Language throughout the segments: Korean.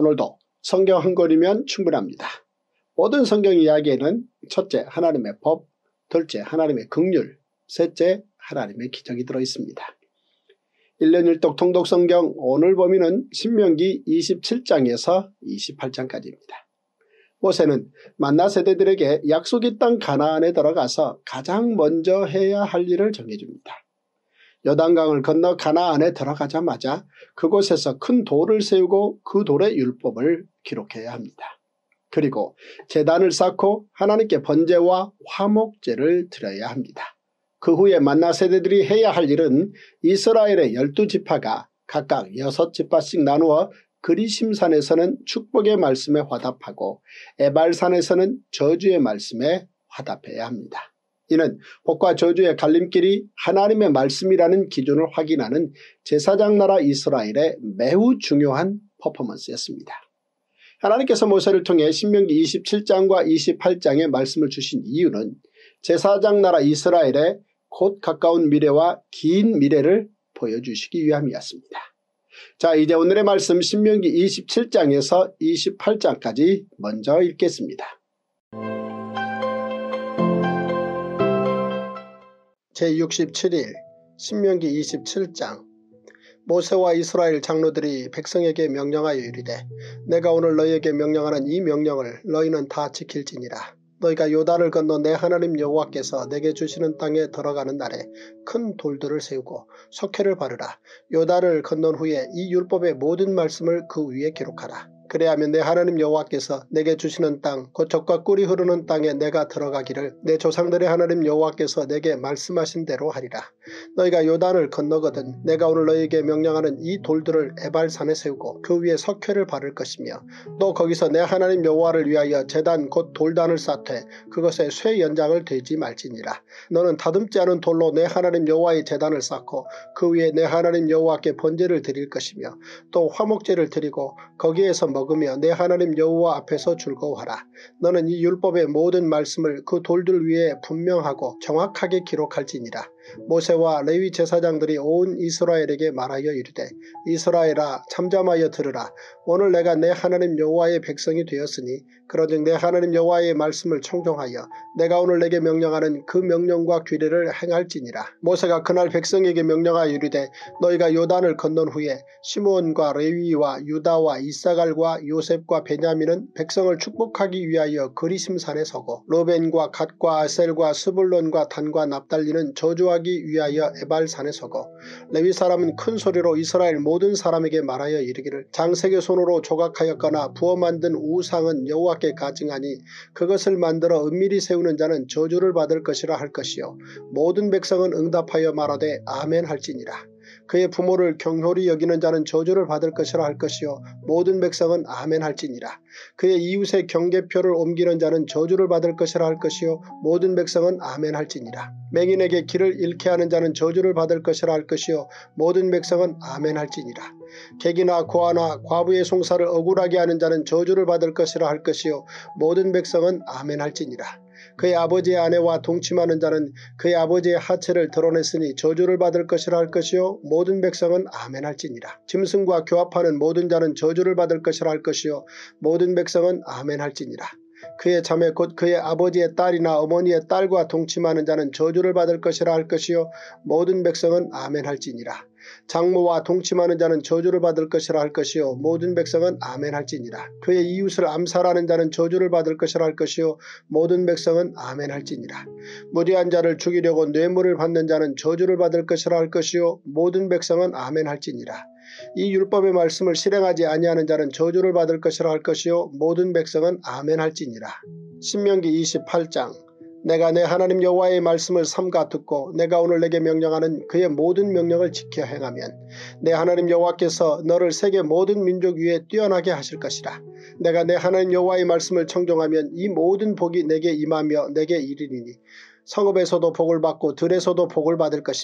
오늘도 성경 한 권이면 충분합니다. 모든 성경 이야기에는 첫째 하나님의 법, 둘째 하나님의 긍휼, 셋째 하나님의 기적이 들어있습니다. 1년 1독 통독 성경 오늘 범위는 신명기 27장에서 28장까지입니다. 모세는 만나 세대들에게 약속의 땅 가나안에 들어가서 가장 먼저 해야 할 일을 정해줍니다. 요단강을 건너 가나안에 들어가자마자 그곳에서 큰 돌을 세우고 그 돌의 율법을 기록해야 합니다. 그리고 제단을 쌓고 하나님께 번제와 화목제를 드려야 합니다. 그 후에 만나 세대들이 해야 할 일은 이스라엘의 12지파가 각각 6지파씩 나누어 그리심산에서는 축복의 말씀에 화답하고 에발산에서는 저주의 말씀에 화답해야 합니다. 이는 복과 저주의 갈림길이 하나님의 말씀이라는 기준을 확인하는 제사장 나라 이스라엘의 매우 중요한 퍼포먼스였습니다. 하나님께서 모세를 통해 신명기 27장과 28장의 말씀을 주신 이유는 제사장 나라 이스라엘의 곧 가까운 미래와 긴 미래를 보여주시기 위함이었습니다. 자, 이제 오늘의 말씀 신명기 27장에서 28장까지 먼저 읽겠습니다. 제67일 신명기 27장. 모세와 이스라엘 장로들이 백성에게 명령하여 이르되 내가 오늘 너희에게 명령하는 이 명령을 너희는 다 지킬지니라. 너희가 요단을 건너 내 하나님 여호와께서 내게 주시는 땅에 들어가는 날에 큰 돌들을 세우고 석회를 바르라. 요단을 건넌 후에 이 율법의 모든 말씀을 그 위에 기록하라. 그래야면 내 하나님 여호와께서 내게 주시는 땅 곧 젖과 꿀이 흐르는 땅에 내가 들어가기를 내 조상들의 하나님 여호와께서 내게 말씀하신 대로 하리라. 너희가 요단을 건너거든 내가 오늘 너희에게 명령하는 이 돌들을 에발산에 세우고 그 위에 석회를 바를 것이며 또 거기서 내 하나님 여호와를 위하여 제단 곧 돌단을 쌓되 그것에 쇠 연장을 대지 말지니라. 너는 다듬지 않은 돌로 내 하나님 여호와의 제단을 쌓고 그 위에 내 하나님 여호와께 번제를 드릴 것이며 또 화목제를 드리고 거기에서 먹으며 내 하나님 여호와 앞에서 즐거워하라. 너는 이 율법의 모든 말씀을 그 돌들 위에 분명하고 정확하게 기록할지니라. 모세와 레위 제사장들이 온 이스라엘에게 말하여 이르되 이스라엘아 잠잠하여 들으라. 오늘 내가 내 하나님 여호와의 백성이 되었으니 그러즉 내 하나님 여호와의 말씀을 청종하여 내가 오늘 내게 명령하는 그 명령과 규례를 행할지니라. 모세가 그날 백성에게 명령하여 이르되 너희가 요단을 건넌 후에 시므온과 레위와 유다와 이사갈과 요셉과 베냐민은 백성을 축복하기 위하여 그리심산에 서고 르벤과 갓과 아셀과 스불론과 단과 납달리는 저주하기 위하여 에발산에 서고 레위 사람은 큰 소리로 이스라엘 모든 사람에게 말하여 이르기를 장색의 손으로 조각하였거나 부어 만든 우상은 여호와께 가증하니 그것을 만들어 은밀히 세우는 자는 저주를 받을 것이라 할 것이요 모든 백성은 응답하여 말하되 아멘 할지니라. 그의 부모를 경홀히 여기는 자는 저주를 받을 것이라 할 것이요 모든 백성은 아멘 할지니라. 그의 이웃의 경계표를 옮기는 자는 저주를 받을 것이라 할 것이요 모든 백성은 아멘 할지니라. 맹인에게 길을 잃게 하는 자는 저주를 받을 것이라 할 것이요 모든 백성은 아멘 할지니라. 객이나 고아나 과부의 송사를 억울하게 하는 자는 저주를 받을 것이라 할 것이요 모든 백성은 아멘 할지니라. 그의 아버지의 아내와 동침하는 자는 그의 아버지의 하체를 드러냈으니 저주를 받을 것이라 할 것이요 모든 백성은 아멘 할지니라. 짐승과 교합하는 모든 자는 저주를 받을 것이라 할 것이요 모든 백성은 아멘 할지니라. 그의 자매 곧 그의 아버지의 딸이나 어머니의 딸과 동침하는 자는 저주를 받을 것이라 할 것이요 모든 백성은 아멘 할지니라. 장모와 동침하는 자는 저주를 받을 것이라 할 것이요 모든 백성은 아멘 할지니라. 그의 이웃을 암살하는 자는 저주를 받을 것이라 할 것이요 모든 백성은 아멘 할지니라. 무리한 자를 죽이려고 뇌물을 받는 자는 저주를 받을 것이라 할 것이요 모든 백성은 아멘 할지니라. 이 율법의 말씀을 실행하지 아니하는 자는 저주를 받을 것이라 할 것이요 모든 백성은 아멘 할지니라. 신명기 28장. 내가 내 하나님 여호와의 말씀을 삼가 듣고 내가 오늘 내게 명령하는 그의 모든 명령을 지켜 행하면 내 하나님 여호와께서 너를 세계 모든 민족 위에 뛰어나게 하실 것이라. 내가 내 하나님 여호와의 말씀을 청종하면 이 모든 복이 내게 임하며 내게 이르리니 성읍에서도 복을 받고 들에서도 복을 받을 것이며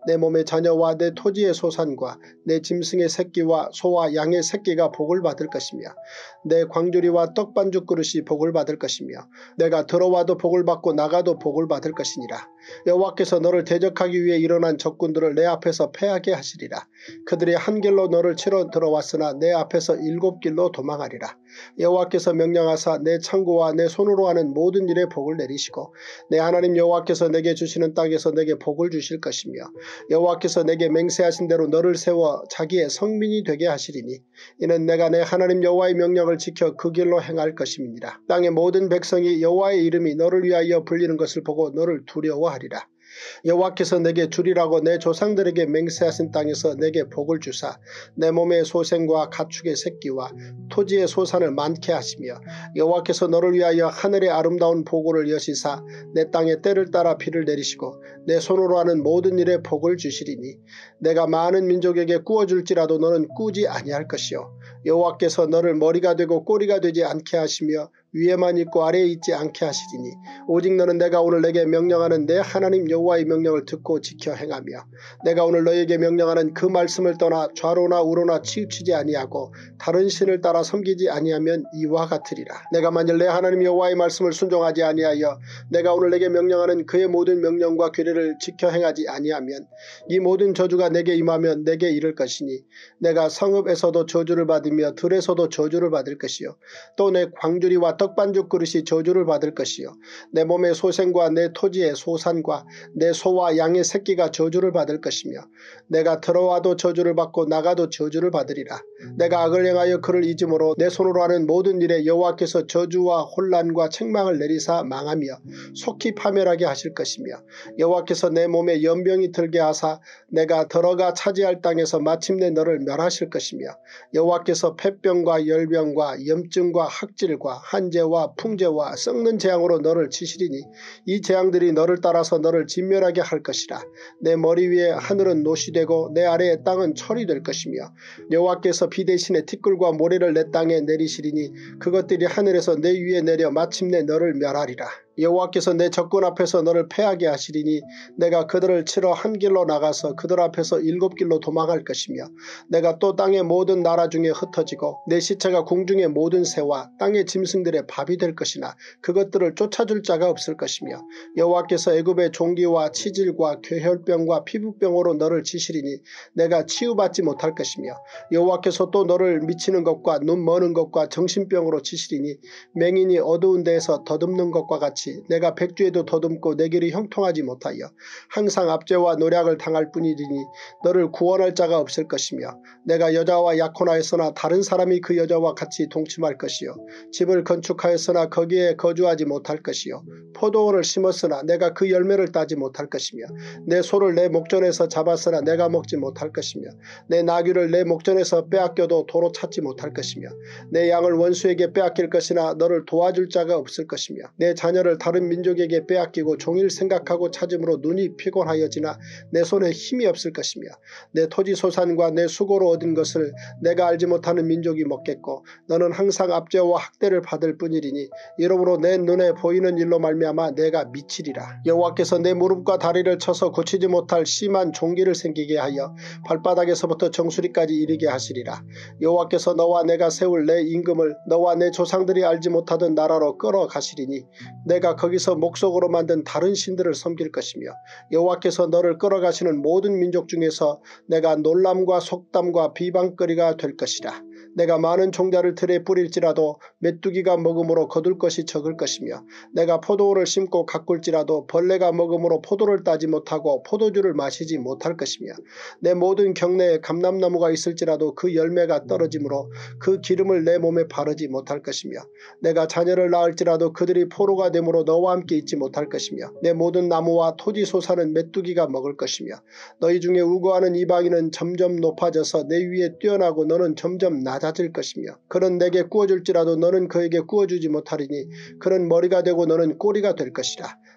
내 몸의 자녀와 내 토지의 소산과 내 짐승의 새끼와 소와 양의 새끼가 복을 받을 것이며 내 광주리와 떡반죽 그릇이 복을 받을 것이며 내가 들어와도 복을 받고 나가도 복을 받을 것이니라. 여호와께서 너를 대적하기 위해 일어난 적군들을 내 앞에서 패하게 하시리라. 그들이 한 길로 너를 치러 들어왔으나 내 앞에서 7길로 도망하리라. 여호와께서 명령하사 내 창고와 내 손으로 하는 모든 일에 복을 내리시고 내 하나님 여호와께서 내게 주시는 땅에서 내게 복을 주실 것이며 여호와께서 내게 맹세하신 대로 너를 세워 자기의 성민이 되게 하시리니 이는 내가 내 하나님 여호와의 명령을 지켜 그 길로 행할 것임이니라. 땅의 모든 백성이 여호와의 이름이 너를 위하여 불리는 것을 보고 너를 두려워하리라. 여호와께서 내게 주리라고 내 조상들에게 맹세하신 땅에서 내게 복을 주사 내 몸의 소생과 가축의 새끼와 토지의 소산을 많게 하시며 여호와께서 너를 위하여 하늘의 아름다운 보고를 여시사 내 땅에 때를 따라 비를 내리시고 내 손으로 하는 모든 일에 복을 주시리니 내가 많은 민족에게 꾸어줄지라도 너는 꾸지 아니할 것이요 여호와께서 너를 머리가 되고 꼬리가 되지 않게 하시며 위에만 있고 아래에 있지 않게 하시리니 오직 너는 내가 오늘 내게 명령하는 내 하나님 여호와의 명령을 듣고 지켜 행하며 내가 오늘 너에게 명령하는 그 말씀을 떠나 좌로나 우로나 치우치지 아니하고 다른 신을 따라 섬기지 아니하면 이와 같으리라. 내가 만일 내 하나님 여호와의 말씀을 순종하지 아니하여 내가 오늘 내게 명령하는 그의 모든 명령과 규례를 지켜 행하지 아니하면 이 모든 저주가 내게 임하면 내게 이를 것이니 내가 성읍에서도 저주를 받으며 들에서도 저주를 받을 것이요 또 내 광주리와 떡반죽 그릇이 저주를 받을 것이요 내 몸의 소생과 내 토지의 소산과 내 소와 양의 새끼가 저주를 받을 것이며 내가 들어와도 저주를 받고 나가도 저주를 받으리라. 내가 악을 행하여 그를 잊음으로 내 손으로 하는 모든 일에 여호와께서 저주와 혼란과 책망을 내리사 망하며 속히 파멸하게 하실 것이며 여호와께서 내 몸에 연병이 들게 하사 내가 들어가 차지할 땅에서 마침내 너를 멸하실 것이며 여호와께서 폐병과 열병과 염증과 학질과 한재와 풍재와 썩는 재앙으로 너를 치시리니 이 재앙들이 너를 따라서 너를 진멸하게 할 것이라. 내 머리 위에 하늘은 노시 되고 내 아래의 땅은 철이 될 것이며 여호와께서 비 대신에 티끌과 모래를 내 땅에 내리시리니 그것들이 하늘에서 내 위에 내려 마침내 너를 멸하리라. 여호와께서 내 적군 앞에서 너를 패하게 하시리니 내가 그들을 치러 한 길로 나가서 그들 앞에서 7길로 도망할 것이며 내가 또 땅의 모든 나라 중에 흩어지고 내 시체가 궁중의 모든 새와 땅의 짐승들의 밥이 될 것이나 그것들을 쫓아줄 자가 없을 것이며 여호와께서 애굽의 종기와 치질과 괴혈병과 피부병으로 너를 치시리니 내가 치유받지 못할 것이며 여호와께서 또 너를 미치는 것과 눈 머는 것과 정신병으로 치시리니 맹인이 어두운 데에서 더듬는 것과 같이 내가 백주에도 더듬고 내 길이 형통하지 못하여 항상 압제와 노략을 당할 뿐이리니 너를 구원할 자가 없을 것이며 내가 여자와 약혼하였으나 다른 사람이 그 여자와 같이 동침할 것이요 집을 건축하였으나 거기에 거주하지 못할 것이요 포도원을 심었으나 내가 그 열매를 따지 못할 것이며 내 소를 내 목전에서 잡았으나 내가 먹지 못할 것이며 내 나귀를 내 목전에서 빼앗겨도 도로 찾지 못할 것이며 내 양을 원수에게 빼앗길 것이나 너를 도와줄 자가 없을 것이며 내 자녀를 다른 민족에게 빼앗기고 종일 생각하고 찾음으로 눈이 피곤하여지나 내 손에 힘이 없을 것이며 내 토지 소산과 내 수고로 얻은 것을 내가 알지 못하는 민족이 먹겠고 너는 항상 압제와 학대를 받을 뿐이리니 이러므로 내 눈에 보이는 일로 말미암아 내가 미치리라. 여호와께서 내 무릎과 다리를 쳐서 고치지 못할 심한 종기를 생기게 하여 발바닥에서부터 정수리까지 이르게 하시리라. 여호와께서 너와 내가 세울 내 임금을 너와 내 조상들이 알지 못하던 나라로 끌어가시리니 내가 거기서 목석으로 만든 다른 신들을 섬길 것이며 여호와께서 너를 끌어가시는 모든 민족 중에서 내가 놀람과 속담과 비방거리가 될 것이라. 내가 많은 종자를 들에 뿌릴지라도 메뚜기가 먹음으로 거둘 것이 적을 것이며 내가 포도원을 심고 가꿀지라도 벌레가 먹음으로 포도를 따지 못하고 포도주를 마시지 못할 것이며 내 모든 경내에 감람나무가 있을지라도 그 열매가 떨어지므로 그 기름을 내 몸에 바르지 못할 것이며 내가 자녀를 낳을지라도 그들이 포로가 되므로 너와 함께 있지 못할 것이며 내 모든 나무와 토지 소산은 메뚜기가 먹을 것이며 너희 중에 우거하는 이방인은 점점 높아져서 내 위에 뛰어나고 너는 점점 낮아질 것이며 그는 내게 구워줄지라도 너는 그에게 구워주지 못하리니 그는 머리가 되고 너는 꼬리가 될 것이라.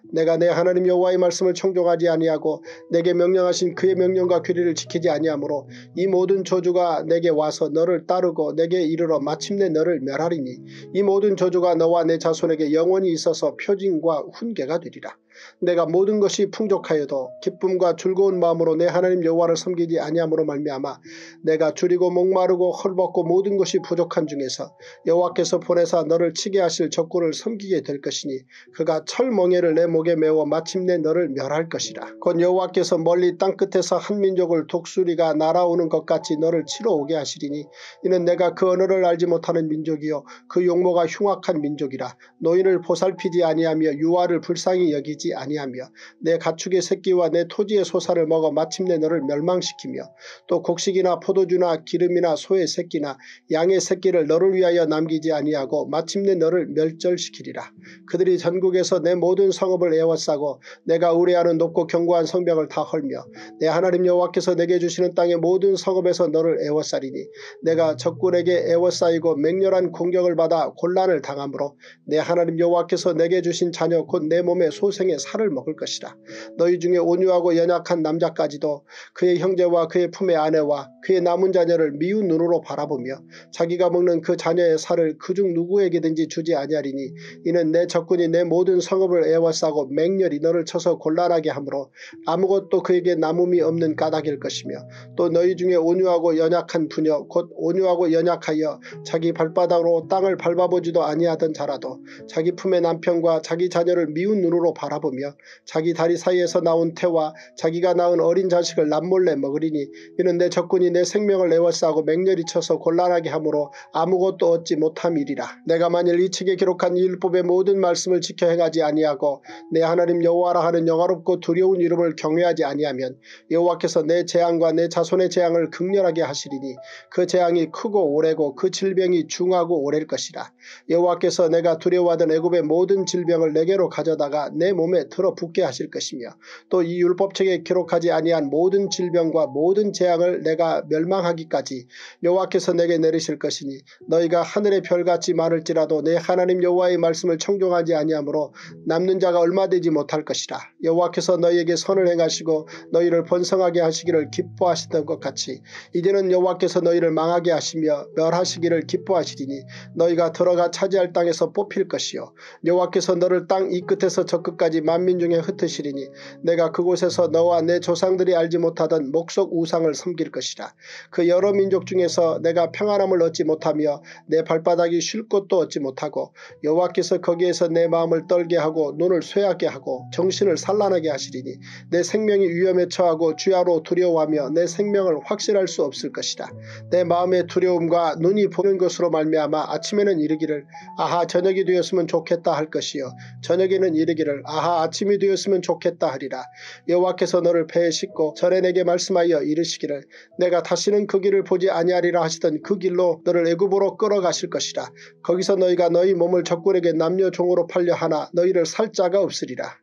내가 내 하나님 여호와의 말씀을 청종하지 아니하고 내게 명령하신 그의 명령과 규례를 지키지 아니하므로 이 모든 저주가 내게 와서 너를 따르고 내게 이르러 마침내 너를 멸하리니 이 모든 저주가 너와 내 자손에게 영원히 있어서 표징과 훈계가 되리라. 내가 모든 것이 풍족하여도 기쁨과 즐거운 마음으로 내 하나님 여호와를 섬기지 아니함으로 말미암아 내가 줄이고 목마르고 헐벗고 모든 것이 부족한 중에서 여호와께서 보내사 너를 치게 하실 적군을 섬기게 될 것이니 그가 철멍에를 내 목에 메워 마침내 너를 멸할 것이라. 곧 여호와께서 멀리 땅끝에서 한 민족을 독수리가 날아오는 것 같이 너를 치러 오게 하시리니 이는 내가 그 언어를 알지 못하는 민족이요 그 용모가 흉악한 민족이라. 노인을 보살피지 아니하며 유아를 불쌍히 여기지 아니하며 내 가축의 새끼와 내 토지의 소사를 먹어 마침내 너를 멸망시키며 또 곡식이나 포도주나 기름이나 소의 새끼나 양의 새끼를 너를 위하여 남기지 아니하고 마침내 너를 멸절시키리라. 그들이 전국에서 내 모든 성읍을 에워싸고 내가 의뢰하는 높고 견고한 성벽을 다 헐며 내 하나님 여호와께서 내게 주시는 땅의 모든 성읍에서 너를 에워싸리니 내가 적군에게 에워싸이고 맹렬한 공격을 받아 곤란을 당하므로 내 하나님 여호와께서 내게 주신 자녀 곧 내 몸의 소생의 살을 먹을 것이라. 너희 중에 온유하고 연약한 남자까지도 그의 형제와 그의 품의 아내와 그의 남은 자녀를 미운 눈으로 바라보며 자기가 먹는 그 자녀의 살을 그중 누구에게든지 주지 아니하리니 이는 내 적군이 내 모든 성읍을 에워싸고 맹렬히 너를 쳐서 곤란하게 하므로 아무것도 그에게 남음이 없는 까닭일 것이며 또 너희 중에 온유하고 연약한 부녀 곧 온유하고 연약하여 자기 발바닥으로 땅을 밟아보지도 아니하던 자라도 자기 품의 남편과 자기 자녀를 미운 눈으로 바라보며 자기 다리 사이에서 나온 태와 자기가 낳은 어린 자식을 남몰래 먹으리니 이는 내 적군이 내 생명을 에워싸고 맹렬히 쳐서 곤란하게 하므로 아무것도 얻지 못함이리라. 내가 만일 이 책에 기록한 이 율법의 모든 말씀을 지켜 행하지 아니하고 내 하나님 여호와라 하는 영화롭고 두려운 이름을 경외하지 아니하면 여호와께서 내 재앙과 내 자손의 재앙을 극렬하게 하시리니 그 재앙이 크고 오래고 그 질병이 중하고 오래일 것이라. 여호와께서 내가 두려워하던 애굽의 모든 질병을 내게로 가져다가 내 몸에 들어붙게 하실 것이며 또 이 율법책에 기록하지 아니한 모든 질병과 모든 재앙을 내가 멸망하기까지 여호와께서 내게 내리실 것이니 너희가 하늘의 별같이 많을지라도 내 하나님 여호와의 말씀을 청종하지 아니하므로 남는 자가 얼마 되지 못할 것이라. 여호와께서 너희에게 선을 행하시고 너희를 번성하게 하시기를 기뻐하시던 것 같이 이제는 여호와께서 너희를 망하게 하시며 멸하시기를 기뻐하시리니 너희가 들어가 차지할 땅에서 뽑힐 것이요 여호와께서 너를 땅 이 끝에서 저 끝까지 만민 중에 흩으시리니 내가 그곳에서 너와 내 조상들이 알지 못하던 목석 우상을 섬길 것이라. 그 여러 민족 중에서 내가 평안함을 얻지 못하며 내 발바닥이 쉴 곳도 얻지 못하고 여호와께서 거기에서 내 마음을 떨게 하고 눈을 쇠하게 하고 정신을 산란하게 하시리니 내 생명이 위험에 처하고 주야로 두려워하며 내 생명을 확실할 수 없을 것이라. 내 마음의 두려움과 눈이 보는 것으로 말미암아 아침에는 이르기를 아하 저녁이 되었으면 좋겠다 할 것이요 저녁에는 이르기를 아하 아침이 되었으면 좋겠다 하리라. 여호와께서 너를 배에 싣고 전에 내게 말씀하여 이르시기를 내가 다시는 그 길을 보지 아니하리라 하시던 그 길로 너를 애굽으로 끌어가실 것이라. 거기서 너희가 너희 몸을 적군에게 남녀 종으로 팔려 하나 너희를 살 자가 없으리라.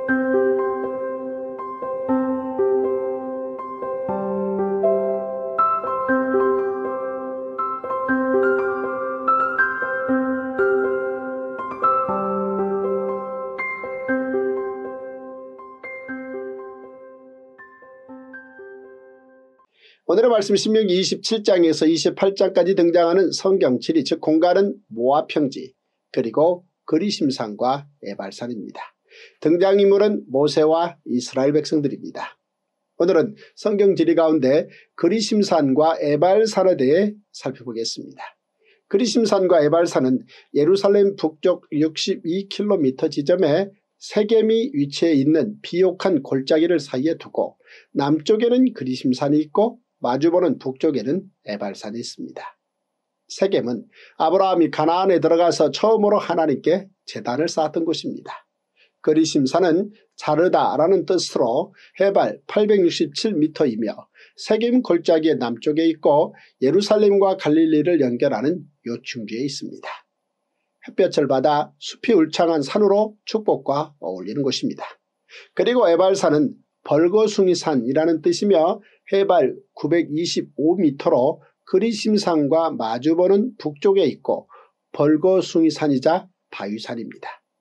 오늘의 말씀 신명기 27장에서 28장까지 등장하는 성경지리 즉 공간은 모압평지 그리고 그리심산과 에발산입니다. 등장인물은 모세와 이스라엘 백성들입니다. 오늘은 성경지리 가운데 그리심산과 에발산에 대해 살펴보겠습니다. 그리심산과 에발산은 예루살렘 북쪽 62km 지점에 세겜이 위치해 있는 비옥한 골짜기를 사이에 두고 남쪽에는 그리심산이 있고 마주보는 북쪽에는 에발산이 있습니다. 세겜은 아브라함이 가나안에 들어가서 처음으로 하나님께 제단을 쌓았던 곳입니다. 그리심산은 자르다라는 뜻으로 해발 867m이며 세겜 골짜기의 남쪽에 있고 예루살렘과 갈릴리를 연결하는 요충지에 있습니다. 햇볕을 받아 숲이 울창한 산으로 축복과 어울리는 곳입니다. 그리고 에발산은 벌거숭이산이라는 뜻이며 해발 925m로 그리심산과 마주보는 북쪽에 있고 벌거숭이산이자 바위산입니다.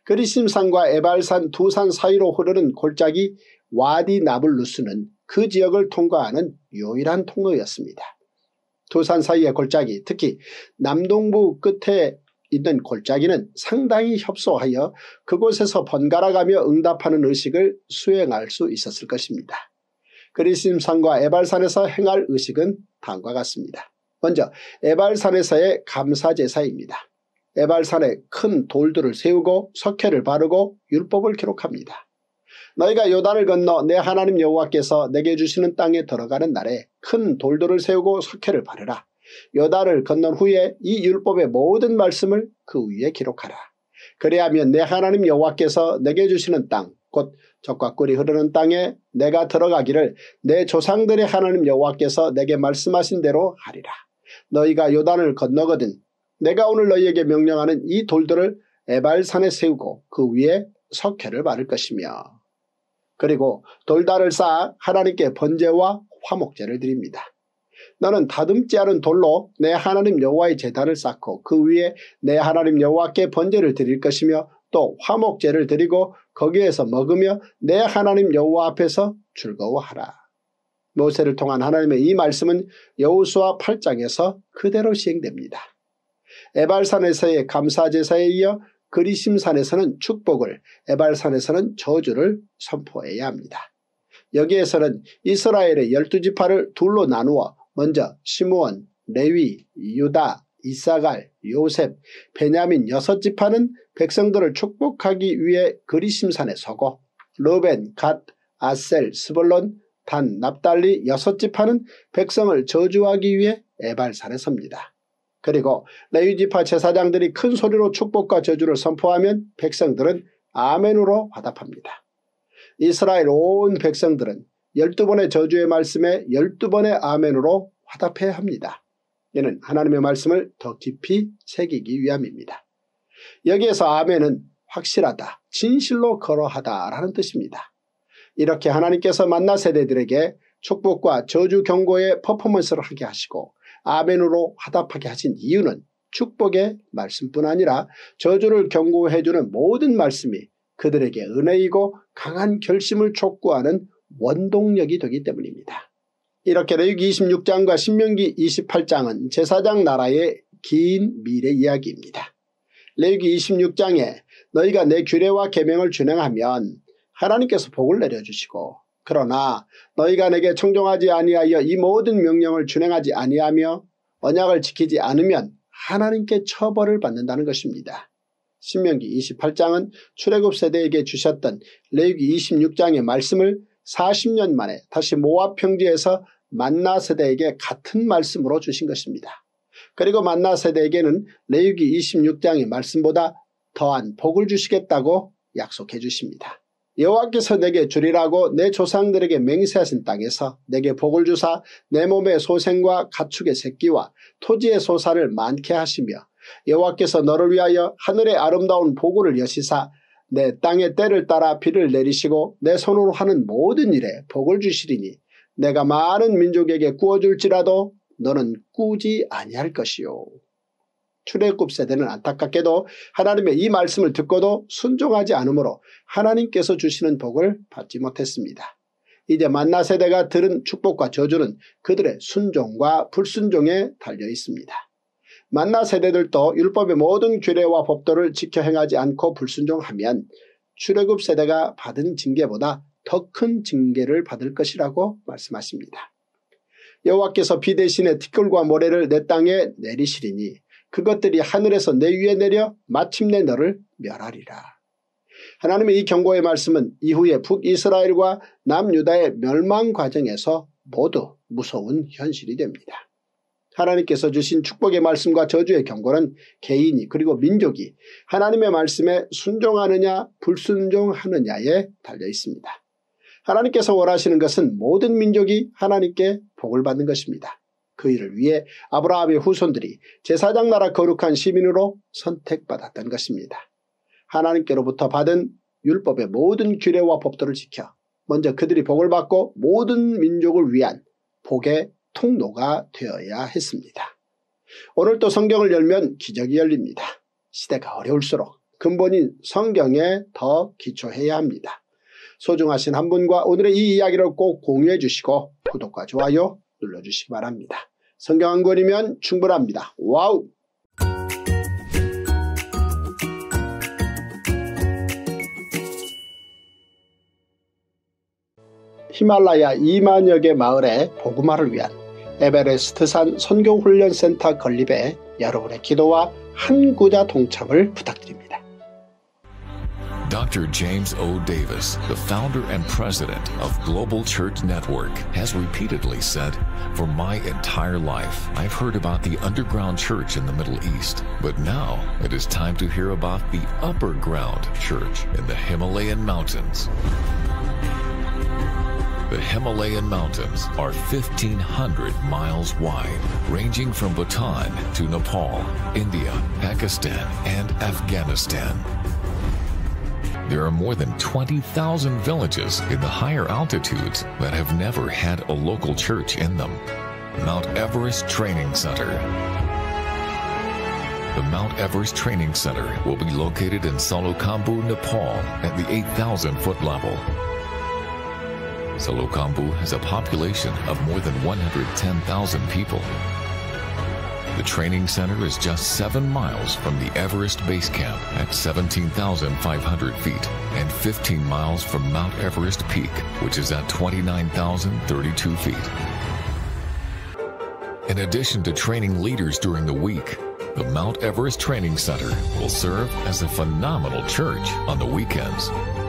그리심산과 에발산 두 산 사이로 흐르는 골짜기 와디 나블루스는 그 지역을 통과하는 유일한 통로였습니다. 두 산 사이의 골짜기, 특히 남동부 끝에 있는 골짜기는 상당히 협소하여 그곳에서 번갈아가며 응답하는 의식을 수행할 수 있었을 것입니다. 그리심산과 에발산에서 행할 의식은 다음과 같습니다. 먼저 에발산에서의 감사제사입니다. 에발산에 큰 돌들을 세우고 석회를 바르고 율법을 기록합니다. 너희가 요단을 건너 내 하나님 여호와께서 내게 주시는 땅에 들어가는 날에 큰 돌들을 세우고 석회를 바르라. 요단을 건넌 후에 이 율법의 모든 말씀을 그 위에 기록하라. 그래야면 내 하나님 여호와께서 내게 주시는 땅, 곧 젖과 꿀이 흐르는 땅에 내가 들어가기를 내 조상들의 하나님 여호와께서 내게 말씀하신 대로 하리라. 너희가 요단을 건너거든 내가 오늘 너희에게 명령하는 이 돌들을 에발산에 세우고 그 위에 석회를 바를 것이며, 그리고 돌달을 쌓아 하나님께 번제와 화목제를 드립니다. 너는 다듬지 않은 돌로 내 하나님 여호와의 제단을 쌓고 그 위에 내 하나님 여호와께 번제를 드릴 것이며 또 화목제를 드리고 거기에서 먹으며 내 하나님 여호와 앞에서 즐거워하라. 모세를 통한 하나님의 이 말씀은 여호수아 8장에서 그대로 시행됩니다. 에발산에서의 감사제사에 이어 그리심산에서는 축복을, 에발산에서는 저주를 선포해야 합니다. 여기에서는 이스라엘의 12지파를 둘로 나누어 먼저 시므온, 레위, 유다, 이사갈, 요셉, 베냐민 6지파는 백성들을 축복하기 위해 그리심산에 서고, 르벤, 갓, 아셀, 스불론, 단, 납달리 6지파는 백성을 저주하기 위해 에발산에 섭니다. 그리고 레위지파 제사장들이 큰 소리로 축복과 저주를 선포하면 백성들은 아멘으로 화답합니다. 이스라엘 온 백성들은 12번의 저주의 말씀에 12번의 아멘으로 화답해야 합니다. 이는 하나님의 말씀을 더 깊이 새기기 위함입니다. 여기에서 아멘은 확실하다, 진실로 그러하다 라는 뜻입니다. 이렇게 하나님께서 만나 세대들에게 축복과 저주 경고의 퍼포먼스를 하게 하시고 아멘으로 화답하게 하신 이유는 축복의 말씀뿐 아니라 저주를 경고해주는 모든 말씀이 그들에게 은혜이고 강한 결심을 촉구하는 원동력이 되기 때문입니다. 이렇게 레위기 26장과 신명기 28장은 제사장 나라의 긴 미래 이야기입니다. 레위기 26장에 너희가 내 규례와 계명을 준행하면 하나님께서 복을 내려주시고, 그러나 너희가 내게 청종하지 아니하여 이 모든 명령을 준행하지 아니하며 언약을 지키지 않으면 하나님께 처벌을 받는다는 것입니다. 신명기 28장은 출애굽 세대에게 주셨던 레위기 26장의 말씀을 40년 만에 다시 모압 평지에서 만나 세대에게 같은 말씀으로 주신 것입니다. 그리고 만나 세대에게는 레위기 26장의 말씀보다 더한 복을 주시겠다고 약속해 주십니다. 여호와께서 내게 주리라고 내 조상들에게 맹세하신 땅에서 내게 복을 주사 내 몸의 소생과 가축의 새끼와 토지의 소사를 많게 하시며 여호와께서 너를 위하여 하늘의 아름다운 보고를 여시사 내 땅의 때를 따라 비를 내리시고 내 손으로 하는 모든 일에 복을 주시리니 내가 많은 민족에게 구워줄지라도 너는 꾸지 아니할 것이요. 출애굽 세대는 안타깝게도 하나님의 이 말씀을 듣고도 순종하지 않으므로 하나님께서 주시는 복을 받지 못했습니다. 이제 만나 세대가 들은 축복과 저주는 그들의 순종과 불순종에 달려 있습니다. 만나 세대들도 율법의 모든 규례와 법도를 지켜 행하지 않고 불순종하면 출애굽 세대가 받은 징계보다 더 큰 징계를 받을 것이라고 말씀하십니다. 여호와께서 비 대신에 티끌과 모래를 내 땅에 내리시리니 그것들이 하늘에서 내 위에 내려 마침내 너를 멸하리라. 하나님의 이 경고의 말씀은 이후에 북이스라엘과 남유다의 멸망 과정에서 모두 무서운 현실이 됩니다. 하나님께서 주신 축복의 말씀과 저주의 경고는 개인이 그리고 민족이 하나님의 말씀에 순종하느냐 불순종하느냐에 달려 있습니다. 하나님께서 원하시는 것은 모든 민족이 하나님께 복을 받는 것입니다. 그 일을 위해 아브라함의 후손들이 제사장 나라 거룩한 시민으로 선택받았던 것입니다. 하나님께로부터 받은 율법의 모든 규례와 법도를 지켜 먼저 그들이 복을 받고 모든 민족을 위한 복의 통로가 되어야 했습니다. 오늘 또 성경을 열면 기적이 열립니다. 시대가 어려울수록 근본인 성경에 더 기초해야 합니다. 소중하신 한 분과 오늘의 이 이야기를 꼭 공유해 주시고 구독과 좋아요 눌러주시기 바랍니다. 성경 한 권이면 충분합니다. 와우! 히말라야 2만여 개 마을의 복음화를 위한 에베레스트산 선교훈련센터 건립에 여러분의 기도와 한 구자 동참을 부탁드립니다. Dr. James O. Davis, the founder and president of Global Church Network, has repeatedly said, "For my entire life, I've heard about the underground church in the Middle East, but now it is time to hear about the upper ground church in the Himalayan mountains." The Himalayan mountains are 1,500 miles wide, ranging from Bhutan to Nepal, India, Pakistan, and Afghanistan. There are more than 20,000 villages in the higher altitudes that have never had a local church in them. Mount Everest Training Center. The Mount Everest Training Center will be located in Salokhambu, Nepal at the 8,000-foot level. Salokhambu has a population of more than 110,000 people. The training center is just 7 miles from the Everest Base Camp at 17,500 feet and 15 miles from Mount Everest Peak, which is at 29,032 feet. In addition to training leaders during the week, the Mount Everest Training Center will serve as a phenomenal church on the weekends.